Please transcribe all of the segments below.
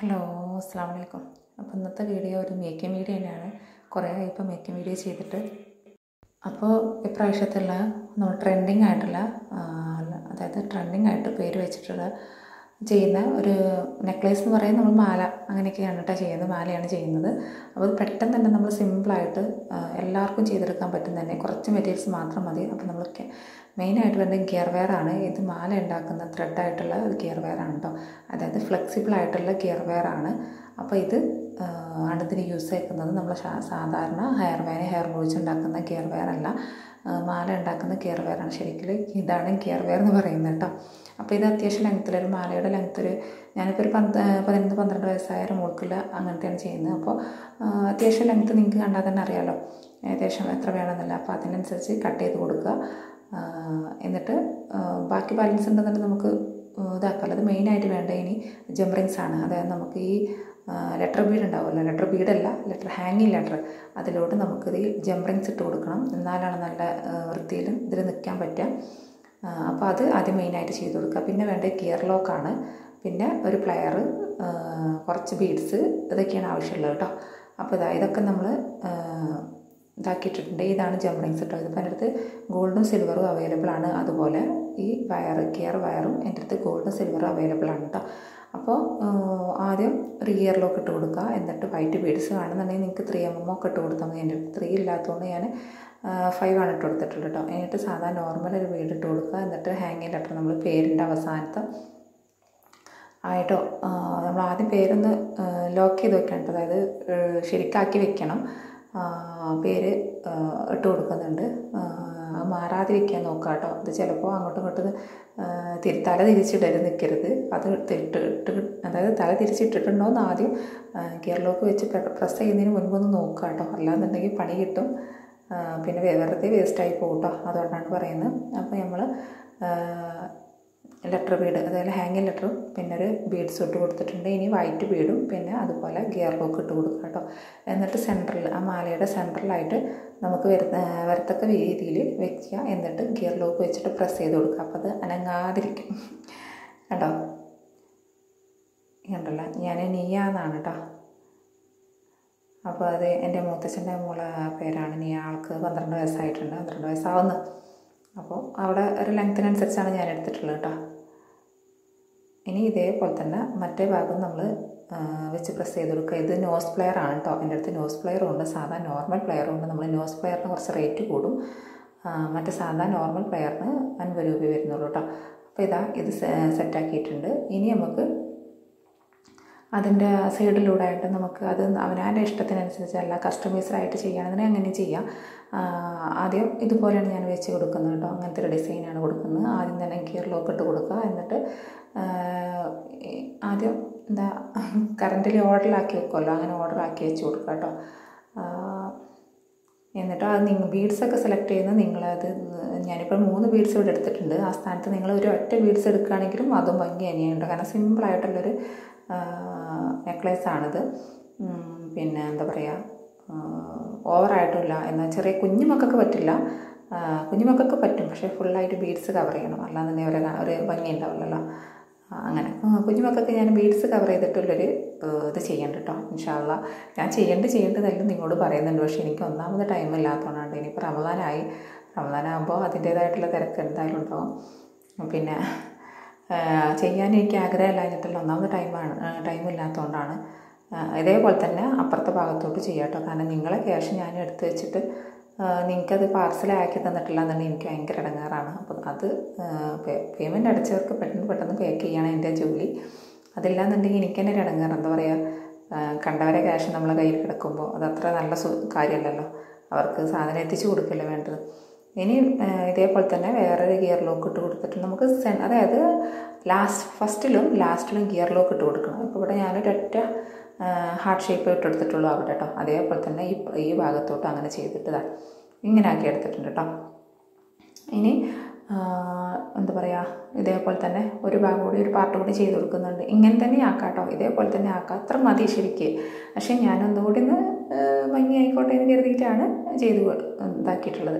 Hello, അസ്സലാമു അലൈക്കും. അപ്പോൾ ഇന്നത്തെ വീഡിയോ ഒരു മേക്കിംഗ് വീഡിയോ തന്നെയാണ്. കുറേ ആയി ഇപ്പോൾ മേക്കിംഗ് വീഡിയോ ചെയ്തിട്ട്. അപ്പോൾ ഇപ്രാവശ്യത്തുള്ള നമ്മൾ ട്രെൻഡിങ് ആയിട്ടുള്ള അതായത് ട്രെൻഡിങ് ആയിട്ട് പേര് വെച്ചിട്ടുള്ള ചെയ്യുന്ന ഒരു നെക്ലേസ് എന്ന് പറയുന്നത് നമ്മൾ മാല അങ്ങനെയൊക്കെയാണ് കേട്ടോ ചെയ്യുന്നത്. മാലയാണ് ചെയ്യുന്നത്. അപ്പോൾ അത് പെട്ടെന്ന് തന്നെ നമ്മൾ സിമ്പിളായിട്ട് എല്ലാവർക്കും ചെയ്തെടുക്കാൻ പറ്റും തന്നെ. കുറച്ച് മെറ്റീരിയൽസ് മാത്രം മതി. അപ്പോൾ നമ്മൾ മെയിനായിട്ട് വേണ്ട ഗിയർ വെയർ ആണ്. ഇത് മാല ഉണ്ടാക്കുന്ന ത്രെഡായിട്ടുള്ള ഗിയർ വെയർ ആണ് കേട്ടോ. അതായത് ഫ്ലെക്സിബിൾ ആയിട്ടുള്ള ഗിയർ വെയർ ആണ്. അപ്പോൾ ഇത് ആണ് ഇതിന് യൂസ് ആക്കുന്നത്. നമ്മൾ സാധാരണ ഹെയർ ബോയ്സ് ഉണ്ടാക്കുന്ന ഗിയർ വെയർ അല്ല, മാല ഉണ്ടാക്കുന്ന ഗിയർ വെയർ ആണ്. ശരിക്കും ഇതാണ് ഗിയർ വെയർ എന്ന് പറയുന്നത് കേട്ടോ. അപ്പോൾ ഇത് അത്യാവശ്യം ലെങ്ത്തിലൊരു മാലയുടെ ലെങ്ത്തൊരു ഞാനിപ്പോൾ ഒരു 11-12 വയസ്സായ മോൾക്കുള്ള അങ്ങനത്തെയാണ് ചെയ്യുന്നത്. അപ്പോൾ അത്യാവശ്യം ലെങ്ത്ത് നിങ്ങൾക്ക് കണ്ടാൽ തന്നെ അറിയാമല്ലോ ഏകദേശം എത്ര വേണമെന്നില്ല. അപ്പോൾ അതിനനുസരിച്ച് കട്ട് ചെയ്ത് കൊടുക്കുക. എന്നിട്ട് ബാക്കി ബാലൻസ് ഉണ്ടെന്നുണ്ടെങ്കിൽ നമുക്ക് ഇതാക്കാമല്ലോ. അത് മെയിനായിട്ട് വേണ്ട ഇനി ജംറിങ്സ് ആണ്. അതായത് നമുക്ക് ഈ ലെറ്റർ ബീഡ് ഉണ്ടാവുമല്ലോ, ലെറ്റർ ബീഡല്ല ഹാങ്ങിങ് ലെറ്റർ, അതിലോട്ട് നമുക്കിത് ഈ ജംറിങ്സ് ഇട്ട് കൊടുക്കണം. എന്നാലാണ് നല്ല വൃത്തിയിൽ ഇതിൽ നിൽക്കാൻ പറ്റുക. അപ്പോൾ അത് ആദ്യം മെയിനായിട്ട് ചെയ്ത് കൊടുക്കുക. പിന്നെ വേണ്ട ഗിയർ ലോക്കാണ്, പിന്നെ ഒരു പ്ലെയർ, കുറച്ച് ബീഡ്സ്, ഇതൊക്കെയാണ് ആവശ്യമുള്ളത് കേട്ടോ. അപ്പോൾ ഇതൊക്കെ നമ്മൾ ഇതാക്കിയിട്ടുണ്ട്. ഇതാണ് ജംറിങ്സ് കേട്ടോ. ഇതിപ്പോൾ എൻ്റെ അടുത്ത് ഗോൾഡും സിൽവറും അവൈലബിൾ ആണ്. അതുപോലെ ഈ ഗിയർ വയറും എൻ്റെ അടുത്ത് ഗോൾഡും സിൽവറും അവൈലബിൾ ആണ് കേട്ടോ. അപ്പോൾ ആദ്യം ഒരു ഗിയർ ലോക്ക് ഇട്ട് കൊടുക്കുക. എന്നിട്ട് വൈറ്റ് ബീഡ്സ് വേണമെന്നുണ്ടെങ്കിൽ നിങ്ങൾക്ക് 3mm ഒക്കെ ഇട്ട് കൊടുത്താൽ മതി. എൻ്റെ അടുത്ത് 3 ഇല്ലാത്തതുകൊണ്ട് ഞാൻ 5 ആണ് ഇട്ട് കൊടുത്തിട്ടുള്ളത് കേട്ടോ. എന്നിട്ട് സാധാ നോർമൽ ഒരു ബീഡ് ഇട്ട് കൊടുക്കുക. എന്നിട്ട് ഹാങ്ങിങ് ലെറ്റർ നമ്മൾ പേരിൻ്റെ അവസാനത്തെ ആയിട്ടോ നമ്മൾ ആദ്യം പേരൊന്ന് ലോക്ക് ചെയ്ത് വെക്കണം. അതായത് ശരിക്കാക്കി വെക്കണം. പേര് ഇട്ട് കൊടുക്കുന്നുണ്ട്. മാറാതിരിക്കാൻ നോക്കുക കേട്ടോ. ഇത് ചിലപ്പോൾ അങ്ങോട്ടും ഇങ്ങോട്ടും തല തിരിച്ചിടരുത്, നിൽക്കരുത്. അത് അതായത് തല തിരിച്ചിട്ടിട്ടുണ്ടോ എന്ന് ആദ്യം ഗിയർ ലോക്ക് വെച്ച് പ്രസ് ചെയ്യുന്നതിന് മുൻപൊന്ന് നോക്കുക കേട്ടോ. അല്ലാന്നുണ്ടെങ്കിൽ പണി കിട്ടും, പിന്നെ വെറുതെ വേസ്റ്റായി പോകും കേട്ടോ. അതുകൊണ്ടാണ് പറയുന്നത്. അപ്പോൾ നമ്മൾ ലെറ്റർ ബീഡ്, അതായത് ഹാങ്ങിങ് ലെറ്ററും പിന്നെ ഒരു ബീഡ്സ് ഇട്ട് കൊടുത്തിട്ടുണ്ട്. ഇനി വൈറ്റ് ബീഡും പിന്നെ അതുപോലെ ഗിയർ ലോക്ക് ഇട്ട് കൊടുക്കുക കേട്ടോ. എന്നിട്ട് സെൻറ്ററിൽ, ആ മാലയുടെ സെൻറ്ററിലായിട്ട് നമുക്ക് വരത്തക്ക രീതിയിൽ വെക്കുക. എന്നിട്ട് ഗിയർ ലോക്ക് വെച്ചിട്ട് പ്രസ് ചെയ്ത് കൊടുക്കുക. അപ്പോൾ അത് അനങ്ങാതിരിക്കും കേട്ടോ. കണ്ടല്ലോ, ഞാൻ നിയ എന്നാണ് കേട്ടോ. അപ്പോൾ അത് എൻ്റെ മൂത്തച്ഛൻ്റെ മോളെ പേരാണ് നിയ. ആൾക്ക് 12 വയസ്സായിട്ടുണ്ട്, 12 വയസ്സാവുന്നു. അപ്പോൾ അവിടെ ഒരു ലെങ്ത്തിനനുസരിച്ചാണ് ഞാൻ എടുത്തിട്ടുള്ളത് കേട്ടോ. ഇനി ഇതേപോലെ തന്നെ മറ്റേ ഭാഗം നമ്മൾ വെച്ച് പ്രസ് ചെയ്ത് കൊടുക്കുക. ഇത് നോസ് പ്ലെയർ ആണ് കേട്ടോ. എൻ്റെ അടുത്ത് നോസ് പ്ലെയറും ഉണ്ട്, സാധാ നോർമൽ പ്ലെയറും ഉണ്ട്. നമ്മൾ നോസ് പ്ലെയറിന് കുറച്ച് റേറ്റ് കൂടും, മറ്റേ സാധാ നോർമൽ പ്ലെയറിന് 50 രൂപ വരുന്നുള്ളൂ കേട്ടോ. അപ്പോൾ ഇത് സെറ്റാക്കിയിട്ടുണ്ട്. ഇനി നമുക്ക് അതിൻ്റെ സൈഡിലൂടെ ആയിട്ട് നമുക്ക് അത് അവനവൻ്റെ ഇഷ്ടത്തിനനുസരിച്ചല്ല, കസ്റ്റമൈസ്ഡായിട്ട് ചെയ്യുകയാണെങ്കിൽ അങ്ങനെ ചെയ്യാം. ആദ്യം ഇതുപോലെയാണ് ഞാൻ വെച്ച് കൊടുക്കുന്നത് കേട്ടോ. അങ്ങനത്തെ ഒരു ഡിസൈനാണ് കൊടുക്കുന്നത്. ആദ്യം തന്നെ ഗിയർ ലോക്ക് ഇട്ട് കൊടുക്കുക. എന്നിട്ട് ആദ്യം കറണ്ടിൽ ഓർഡറിലാക്കി വെക്കുമല്ലോ, അങ്ങനെ ഓർഡറാക്കി വെച്ച് കൊടുക്കുക കേട്ടോ. എന്നിട്ട് അത് ബീഡ്സൊക്കെ സെലക്ട് ചെയ്യുന്നത് നിങ്ങളത്, ഞാനിപ്പോൾ 3 ബീഡ്സ് ഇവിടെ എടുത്തിട്ടുണ്ട്. ആ സ്ഥാനത്ത് നിങ്ങൾ ഒരു ഒറ്റ ബീഡ്സ് എടുക്കുകയാണെങ്കിലും അതും ഭംഗി തന്നെയുണ്ട്. കാരണം സിമ്പിളായിട്ടുള്ളൊരു നെക്ലേസാണിത്. പിന്നെ എന്താ പറയുക, ഓവറായിട്ടില്ല. എന്നാൽ ചെറിയ കുഞ്ഞുമക്കൊക്കെ പറ്റില്ല, കുഞ്ഞുമക്കൊക്കെ പറ്റും. പക്ഷേ ഫുള്ളായിട്ട് ബീഡ്സ് കവർ ചെയ്യണം, അല്ലാതെ ഒരു ഭംഗി ഉണ്ടാവില്ലല്ലോ. അങ്ങനെ കുഞ്ഞുമക്കൊക്കെ ഞാൻ ബീഡ്സ് കവർ ചെയ്തിട്ടുള്ളൊരു ഇത് ചെയ്യണ്ട കേട്ടോ. ഇൻഷാ അള്ളാ ഞാൻ ചെയ്യേണ്ടതെല്ലാം നിങ്ങളോട് പറയുന്നുണ്ട്. പക്ഷേ എനിക്ക് ഒന്നാമത് ടൈം ഇല്ലാത്തതുകൊണ്ടാണ്. ഇനിയിപ്പോൾ റമദാനാകുമ്പോൾ അതിൻ്റേതായിട്ടുള്ള തിരക്ക് എന്തായാലും ഉണ്ടാവും. പിന്നെ ചെയ്യാൻ എനിക്ക് ആഗ്രഹമില്ലാഞ്ഞിട്ടുള്ള ഒന്നാമത് ടൈമില്ലാത്തതുകൊണ്ടാണ്. ഇതേപോലെ തന്നെ അപ്പുറത്തെ ഭാഗത്തോട്ട് ചെയ്യാം കേട്ടോ. കാരണം നിങ്ങളെ ക്യാഷ് ഞാൻ എടുത്ത് വെച്ചിട്ട് നിങ്ങൾക്കത് പാർസലാക്കി തന്നിട്ടില്ല എന്നുണ്ടെങ്കിൽ എനിക്ക് ഭയങ്കര ഇടങ്ങാറാണ്. അപ്പോൾ അത് പേയ്മെൻറ്റ് അടച്ചവർക്ക് പെട്ടെന്ന് പേ ചെയ്യണം എൻ്റെ ജോലി. അതില്ലാന്നുണ്ടെങ്കിൽ എനിക്ക് തന്നെ ഒരു ഇടങ്ങാറ്. എന്താ പറയുക, കണ്ടവരെ ക്യാഷ് നമ്മളെ കയ്യിൽ കിടക്കുമ്പോൾ അതത്ര നല്ല കാര്യമല്ലല്ലോ. അവർക്ക് സാധനം എത്തിച്ചു കൊടുക്കില്ല വേണ്ടത്. ഇനി ഇതേപോലെ തന്നെ വേറൊരു ഗിയർ ലോക്ക് ഇട്ട് കൊടുത്തിട്ട് നമുക്ക് അതായത് ഫസ്റ്റിലും ലാസ്റ്റിലും ഗിയർ ലോക്ക് ഇട്ട് കൊടുക്കണം. ഇപ്പോൾ ഇവിടെ ഞാനൊരൊറ്റ ഹാർട്ട് ഷേപ്പ് ഇട്ട് എടുത്തിട്ടുള്ളൂ അവിടെ കേട്ടോ. അതേപോലെ തന്നെ ഈ ഭാഗത്തോട്ട് അങ്ങനെ ചെയ്തിട്ട് ഇങ്ങനെ ആക്കി എടുത്തിട്ടുണ്ട് കേട്ടോ. ഇനി എന്താ പറയുക, ഇതേപോലെ തന്നെ ഒരു ഭാഗം കൂടി, ഒരു പാർട്ട് കൂടി ചെയ്ത് കൊടുക്കുന്നുണ്ട്. ഇങ്ങനെ തന്നെ ആക്കാം കേട്ടോ. ഇതേപോലെ തന്നെ ആക്കാം, അത്ര മതി ശരിക്ക്. പക്ഷേ ഞാനൊന്നുകൂടി ഭംഗി ആയിക്കോട്ടെ എന്ന് കരുതിയിട്ടാണ് ഇതാക്കിയിട്ടുള്ളത്.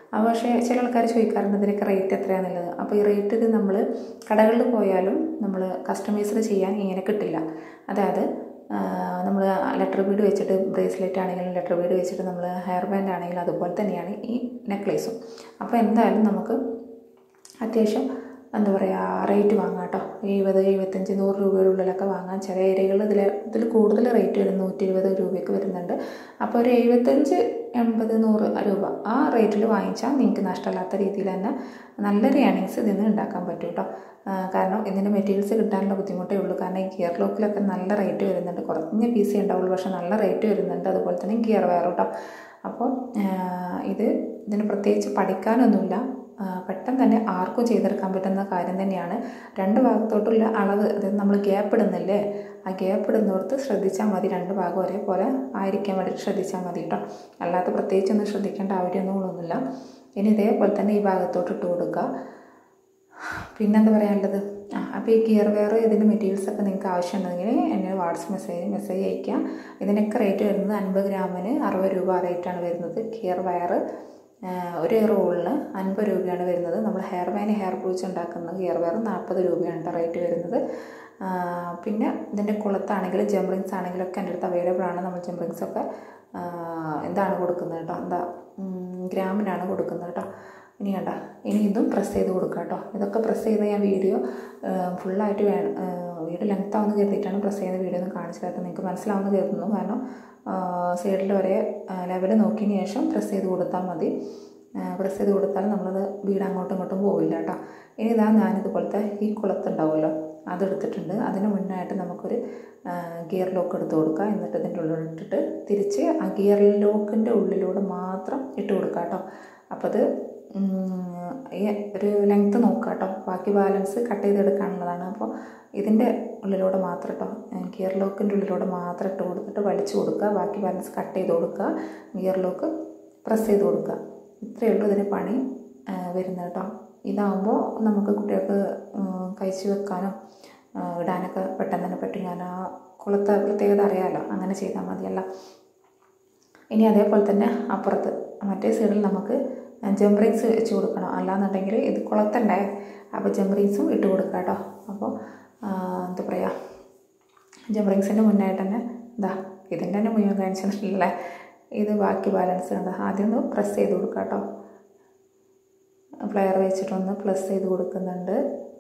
അപ്പോൾ പക്ഷേ ചില ആൾക്കാർ ചോദിക്കാറുണ്ട് ഇതിനൊക്കെ റേറ്റ് എത്രയാണെന്നുള്ളത്. അപ്പോൾ ഈ റേറ്റ് ഇത് നമ്മൾ കടകളിൽ പോയാലും നമ്മൾ കസ്റ്റമൈസ്ഡ് ചെയ്യാൻ ഇങ്ങനെ കിട്ടില്ല. അതായത് നമ്മൾ ലെറ്റർ ബീഡ് വെച്ചിട്ട് ബ്രേസ്ലെറ്റ് ആണെങ്കിലും ലെറ്റർ ബീഡ് വെച്ചിട്ട് നമ്മൾ ഹെയർ ബാൻഡ് ആണെങ്കിലും അതുപോലെ തന്നെയാണ് ഈ നെക്ലേസും. അപ്പോൾ എന്തായാലും നമുക്ക് അത്യാവശ്യം എന്താ പറയുക റേറ്റ് വാങ്ങാം കേട്ടോ. 70, 75, 100 രൂപയുടെ ഉള്ളിലൊക്കെ വാങ്ങാം. ചില ഏരിയകളിൽ ഇതിൽ കൂടുതൽ റേറ്റ് വരും, 120 രൂപയ്ക്ക് വരുന്നുണ്ട്. അപ്പോൾ ഒരു 75, 80, 100 രൂപ ആ റേറ്റിൽ വാങ്ങിച്ചാൽ നിങ്ങൾക്ക് നഷ്ടമില്ലാത്ത രീതിയിൽ തന്നെ നല്ലൊരു ഏണിങ്സ് ഇതിൽ നിന്ന് ഉണ്ടാക്കാൻ പറ്റും കേട്ടോ. കാരണം ഇതിൻ്റെ മെറ്റീരിയൽസ് കിട്ടാനുള്ള ബുദ്ധിമുട്ടേ ഉള്ളൂ. കാരണം ഈ ഗിയർ ലോക്കിലൊക്കെ നല്ല റേറ്റ് വരുന്നുണ്ട്. കുറഞ്ഞ പീസേ ഉണ്ടാവുള്ളൂ, പക്ഷേ നല്ല റേറ്റ് വരുന്നുണ്ട്. അതുപോലെ തന്നെ ഗിയർ വയർ കേട്ടോ. അപ്പോൾ ഇതിന് പ്രത്യേകിച്ച് പഠിക്കാനൊന്നുമില്ല, പെട്ടെന്ന് തന്നെ ആർക്കും ചെയ്തെടുക്കാൻ പറ്റുന്ന കാര്യം തന്നെയാണ്. രണ്ട് ഭാഗത്തോട്ടുള്ള അളവ്, അതായത് നമ്മൾ ഗ്യാപ്പ് ഇടുന്നില്ലേ, ആ ഗ്യാപ്പ് ഇടുന്നിടത്ത് ശ്രദ്ധിച്ചാൽ മതി. രണ്ട് ഭാഗം ഒരേപോലെ ആയിരിക്കാൻ വേണ്ടിയിട്ട് ശ്രദ്ധിച്ചാൽ മതി കേട്ടോ. അല്ലാത്ത പ്രത്യേകിച്ചൊന്നും ശ്രദ്ധിക്കേണ്ട ആവശ്യമൊന്നുമില്ല. ഇനി ഇതേപോലെ തന്നെ ഈ ഭാഗത്തോട്ട് ഇട്ട് കൊടുക്കുക. പിന്നെന്താ പറയാനുള്ളത്, അപ്പോൾ ഈ ഗിയർ വെയർ ഇതിൻ്റെ മെറ്റീരിയൽസൊക്കെ നിങ്ങൾക്ക് ആവശ്യമുണ്ടെങ്കിൽ എന്നെ വാട്സപ്പ് മെസ്സേജ് അയക്കാം. ഇതിനൊക്കെ റേറ്റ് വരുന്നത് 50 ഗ്രാമിന് 60 രൂപ റേറ്റാണ് വരുന്നത്. ഗിയർ വയർ ഒരു റോളിന് 50 രൂപയാണ് വരുന്നത്. നമ്മൾ ഹെയർ ബ്രൂച്ച് ഉണ്ടാക്കുന്ന ഗിയർ വയർ 40 രൂപയാണ് റേറ്റ് വരുന്നത്. പിന്നെ ഇതിൻ്റെ കുളത്താണെങ്കിലും ജംറിങ്സ് ആണെങ്കിലൊക്കെ എൻ്റെ അടുത്ത് അവൈലബിൾ ആണ്. നമ്മൾ ജംറിങ്സൊക്കെ എന്താണ് കൊടുക്കുന്നത് കേട്ടോ, ഗ്രാമിനാണ് കൊടുക്കുന്നത് കേട്ടോ. ഇനി കണ്ട, ഇനി ഇതും പ്രസ് ചെയ്ത് കൊടുക്കുക കേട്ടോ. ഇതൊക്കെ പ്രസ് ചെയ്ത് ഞാൻ വീഡിയോ ഫുള്ളായിട്ട് വീഡിയോ ലെങ്ത് ആവുന്ന കരുതിയിട്ടാണ് പ്രസ് ചെയ്യുന്ന വീഡിയോ ഒന്നും കാണിച്ചു തരാത്തത്. നിങ്ങൾക്ക് മനസ്സിലാവുന്ന കരുതുന്നു. കാരണം സൈഡിൽ ഒരേ ലെവൽ നോക്കിയതിന് ശേഷം പ്രസ് ചെയ്ത് കൊടുത്താൽ മതി. പ്രസ് ചെയ്ത് കൊടുത്താൽ നമ്മളത് വീട് അങ്ങോട്ടും ഇങ്ങോട്ടും പോവില്ല കേട്ടോ. ഇനി ഇതാ ഞാനിതുപോലത്തെ ഈ കുളത്തുണ്ടാവുമല്ലോ അതെടുത്തിട്ടുണ്ട്. അതിന് മുന്നായിട്ട് നമുക്കൊരു ഗിയർ ലോക്ക് എടുത്ത് കൊടുക്കുക. എന്നിട്ട് ഇതിൻ്റെ ഉള്ളിലിട്ടിട്ട് തിരിച്ച് ആ ഗിയർ ലോക്കിൻ്റെ ഉള്ളിലൂടെ മാത്രം ഇട്ട് കൊടുക്കുക കേട്ടോ. അപ്പോൾ അത് ഈ ഒരു ലെങ്ത്ത് നോക്കുക കേട്ടോ. ബാക്കി ബാലൻസ് കട്ട് ചെയ്തെടുക്കാനുള്ളതാണ്. അപ്പോൾ ഇതിൻ്റെ ഉള്ളിലൂടെ മാത്രം കേട്ടോ, ഗിയർ ലോക്കിൻ്റെ ഉള്ളിലൂടെ മാത്രം ഇട്ട് കൊടുത്തിട്ട് വലിച്ചു കൊടുക്കുക. ബാക്കി ബാലൻസ് കട്ട് ചെയ്ത് കൊടുക്കുക. ഗിയർ ലോക്ക് പ്രസ് ചെയ്ത് കൊടുക്കുക. ഇത്രയേ ഉള്ളൂ ഇതിന് പണി വരുന്നത് കേട്ടോ. ഇതാകുമ്പോൾ നമുക്ക് കുട്ടികൾക്ക് കഴിച്ച് വെക്കാനും ഇടാനൊക്കെ പെട്ടെന്ന് തന്നെ പറ്റും. ഞാൻ ആ കുളത്തെ പ്രത്യേകത അറിയാമല്ലോ, അങ്ങനെ ചെയ്താൽ മതിയല്ല. ഇനി അതേപോലെ തന്നെ അപ്പുറത്ത് മറ്റേ സൈഡിൽ നമുക്ക് ജംറിങ്സ് വെച്ച് കൊടുക്കണം. അല്ലാന്നുണ്ടെങ്കിൽ ഇത് കുളത്തുണ്ടേ, അപ്പോൾ ജംറിങ്സും ഇട്ട് കൊടുക്കുക കേട്ടോ. അപ്പോൾ എന്താ പറയുക, ജംറിങ്സിൻ്റെ മുന്നായിട്ട് തന്നെ ഇതിൻ്റെ തന്നെ മുഴുവൻ കാണിച്ചിട്ടില്ലേ, ഇത് ബാക്കി ബാലൻസ് കണ്ടോ. ആദ്യം ഒന്ന് പ്രസ് ചെയ്ത് കൊടുക്കുക കേട്ടോ. പ്ലെയർ വെച്ചിട്ടൊന്ന് പ്ലസ് ചെയ്ത് കൊടുക്കുന്നുണ്ട്.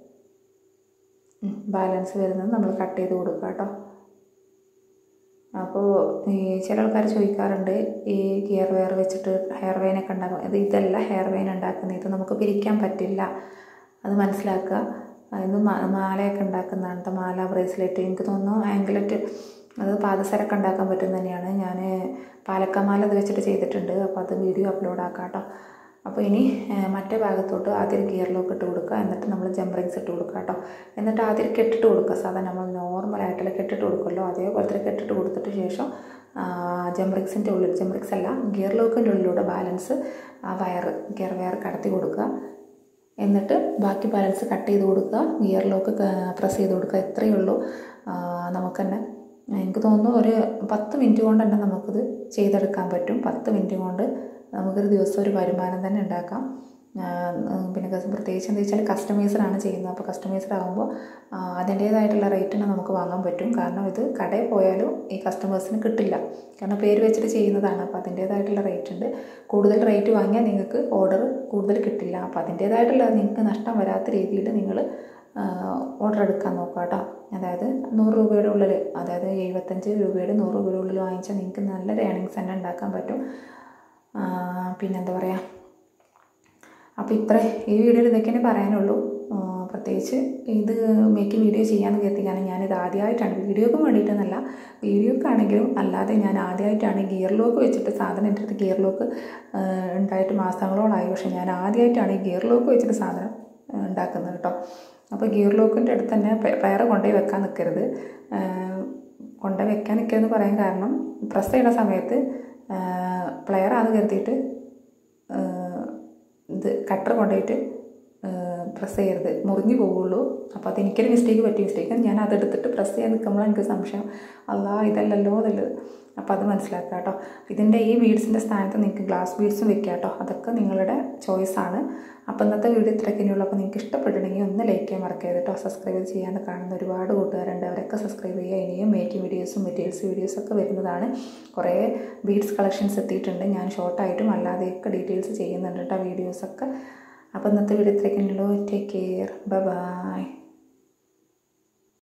ബാലൻസ് വരുന്നത് നമ്മൾ കട്ട് ചെയ്ത് കൊടുക്കുക കേട്ടോ. അപ്പോൾ ഈ ചില ആൾക്കാർ ചോദിക്കാറുണ്ട് ഈ ഗിയർ വെയർ വെച്ചിട്ട് ഹെയർ വെയിനൊക്കെ ഉണ്ടാക്കും. ഇതല്ല ഹെയർ വെയിൻ ഉണ്ടാക്കുന്നത്, ഇത് നമുക്ക് പിരിക്കാൻ പറ്റില്ല, അത് മനസ്സിലാക്കുക. ഇത് മാലയൊക്കെ ഉണ്ടാക്കുന്നതാണ്, മാല, ബ്രേസ്ലെറ്റ്, എനിക്ക് തോന്നുന്നു ആംഗ്ലറ്റ്, അത് പാദസരമൊക്കെ ഉണ്ടാക്കാൻ പറ്റും തന്നെയാണ്. ഞാൻ പാലക്കമാല അത് വെച്ചിട്ട് ചെയ്തിട്ടുണ്ട്. അപ്പോൾ അത് വീഡിയോ അപ്ലോഡ് ആക്കാം കേട്ടോ. അപ്പോൾ ഇനി മറ്റേ ഭാഗത്തോട്ട് ആദ്യം ഗിയർ ലോക്ക് ഇട്ട് കൊടുക്കുക. എന്നിട്ട് നമ്മൾ ജംറിങ്സ് ഇട്ട് കൊടുക്കുക കേട്ടോ. എന്നിട്ട് ആദ്യം കെട്ടിട്ട് കൊടുക്കുക. സാധാരണ നമ്മൾ നോർമലായിട്ടുള്ള കെട്ടിട്ട് കൊടുക്കുമല്ലോ, അതേപോലത്തെ കെട്ടിട്ട് കൊടുത്തിട്ട് ശേഷം ജംറിങ്സിൻ്റെ ഉള്ളിൽ, ജംറിങ്സ് അല്ല ഗിയർ ലോക്കിൻ്റെ ഉള്ളിലൂടെ ബാലൻസ് ആ ഗിയർ വയർ കടത്തി കൊടുക്കുക. എന്നിട്ട് ബാക്കി ബാലൻസ് കട്ട് ചെയ്ത് കൊടുക്കുക. ഗിയർ ലോക്ക് പ്രസ് ചെയ്ത് കൊടുക്കുക. ഇത്രയേ ഉള്ളൂ. നമുക്ക് തന്നെ എനിക്ക് തോന്നുന്നു ഒരു 10 മിനിറ്റ് കൊണ്ട് തന്നെ നമുക്കിത് ചെയ്തെടുക്കാൻ പറ്റും. 10 മിനിറ്റ് കൊണ്ട് നമുക്കൊരു ദിവസം ഒരു വരുമാനം തന്നെ ഉണ്ടാക്കാം. പിന്നെ പ്രത്യേകിച്ച് എന്താ വെച്ചാൽ കസ്റ്റമൈസറാണ് ചെയ്യുന്നത്. അപ്പോൾ കസ്റ്റമൈസർ ആകുമ്പോൾ അതിൻ്റേതായിട്ടുള്ള റേറ്റിന് നമുക്ക് വാങ്ങാൻ പറ്റും. കാരണം ഇത് കടയിൽ പോയാലും ഈ കസ്റ്റമേഴ്സിന് കിട്ടില്ല, കാരണം പേര് വെച്ചിട്ട് ചെയ്യുന്നതാണ്. അപ്പോൾ അതിൻ്റേതായിട്ടുള്ള റേറ്റ് ഉണ്ട്. കൂടുതൽ റേറ്റ് വാങ്ങിയാൽ നിങ്ങൾക്ക് ഓർഡർ കൂടുതൽ കിട്ടില്ല. അപ്പോൾ അതിൻ്റേതായിട്ടുള്ള നിങ്ങൾക്ക് നഷ്ടം വരാത്ത രീതിയിൽ നിങ്ങൾ ഓർഡർ എടുക്കാൻ നോക്കുക കേട്ടോ. അതായത് 100 രൂപയുടെ ഉള്ളിൽ, അതായത് 75 രൂപയുടെ 100 രൂപയുടെ ഉള്ളിൽ വാങ്ങിച്ചാൽ നിങ്ങൾക്ക് നല്ലൊരു ഏണിങ്സ് തന്നെ ഉണ്ടാക്കാൻ പറ്റും. പിന്നെന്താ പറയുക, അപ്പോൾ ഈ വീഡിയോയിൽ ഇതൊക്കെയാണ് പറയാനുള്ളൂ. പ്രത്യേകിച്ച് ഇത് മേക്കിംഗ് വീഡിയോ ചെയ്യാമെന്ന് കരുതി. കാരണം ഞാനിത് ആദ്യമായിട്ടാണ്, വീഡിയോക്ക് വേണ്ടിയിട്ടെന്നല്ല, വീഡിയോക്കാണെങ്കിലും അല്ലാതെ ഞാൻ ആദ്യമായിട്ടാണ് ഗിയർ ലോക്ക് വെച്ചിട്ട് സാധനം. എൻ്റെ അടുത്ത് ഗിയർ ലോക്ക് ഉണ്ടായിട്ട് മാസങ്ങളോളായി, പക്ഷേ ഞാൻ ആദ്യമായിട്ടാണ് ഈ ഗിയർ ലോക്ക് വെച്ചിട്ട് സാധനം ഉണ്ടാക്കുന്നത് കേട്ടോ. അപ്പോൾ ഗിയർ ലോക്കിൻ്റെ അടുത്ത് തന്നെ വേറെ കൊണ്ടുപോയി വെക്കാൻ നിൽക്കരുത്. കൊണ്ടുപോയി വെക്കാൻ നിൽക്കരുതെന്ന് പറയാൻ കാരണം, പ്രസ് ചെയ്യുന്ന സമയത്ത് പ്ലെയർ ആണെന്ന് കരുതിയിട്ട് ഇത് കട്ടർ കൊണ്ടുപോയിട്ട് പ്രസ് ചെയ്യരുത്, മുറിഞ്ഞു പോവുള്ളൂ. അപ്പോൾ അതെനിക്കൊരു മിസ്റ്റേക്ക് ഞാൻ അതെടുത്തിട്ട് പ്രസ് ചെയ്യാൻ നിൽക്കുമ്പോൾ എനിക്ക് സംശയം, അല്ലാ ഇതല്ലല്ലോ എന്നുള്ളത്. അപ്പോൾ അത് മനസ്സിലാക്കുക കേട്ടോ. ഇതിൻ്റെ ഈ ബീഡ്സിൻ്റെ സ്ഥാനത്ത് നിങ്ങൾക്ക് ഗ്ലാസ് ബീഡ്സും വെക്കാം കേട്ടോ. അതൊക്കെ നിങ്ങളുടെ ചോയ്സാണ്. അപ്പോൾ ഇന്നത്തെ വീഡിയോ ഇത്രയൊക്കെയുള്ളൂ. അപ്പോൾ നിങ്ങൾക്ക് ഇഷ്ടപ്പെട്ടിട്ടുണ്ടെങ്കിൽ ഒന്ന് ലൈക്ക് ചെയ്യാൻ മറക്കരുത് കേട്ടോ. സബ്സ്ക്രൈബ് ചെയ്യാതെ കാണുന്ന ഒരുപാട് കൂട്ടുകാരുണ്ട്, അവരൊക്കെ സബ്സ്ക്രൈബ് ചെയ്യുക. ഇനിയും മേക്കിംഗ് വീഡിയോസും മെറ്റീരിയൽസ് വീഡിയോസൊക്കെ വരുന്നതാണ്. കുറേ ബീഡ്സ് കളക്ഷൻസ് എത്തിയിട്ടുണ്ട്. ഞാൻ ഷോർട്ടായിട്ടും അല്ലാതെയൊക്കെ ഡീറ്റെയിൽസ് ചെയ്യുന്നുണ്ട് കേട്ടോ വീഡിയോസൊക്കെ. അപ്പോൾ ഇന്നത്തെ വീഡിയോ ഇത്രയൊക്കെയുള്ളൂ. Take care, bye by.